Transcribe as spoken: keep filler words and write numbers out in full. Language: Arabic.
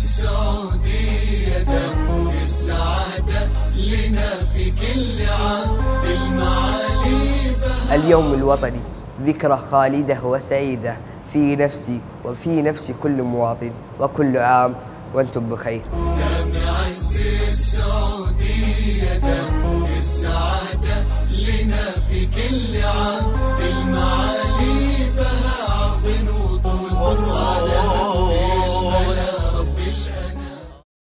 السعودية دم السعادة لنا في كل عام بالمعالي بها. اليوم الوطني ذكرى خالدة وسعيدة في نفسي وفي نفس كل مواطن، وكل عام وأنتم بخير. دم عز السعودية دم السعادة لنا في كل عام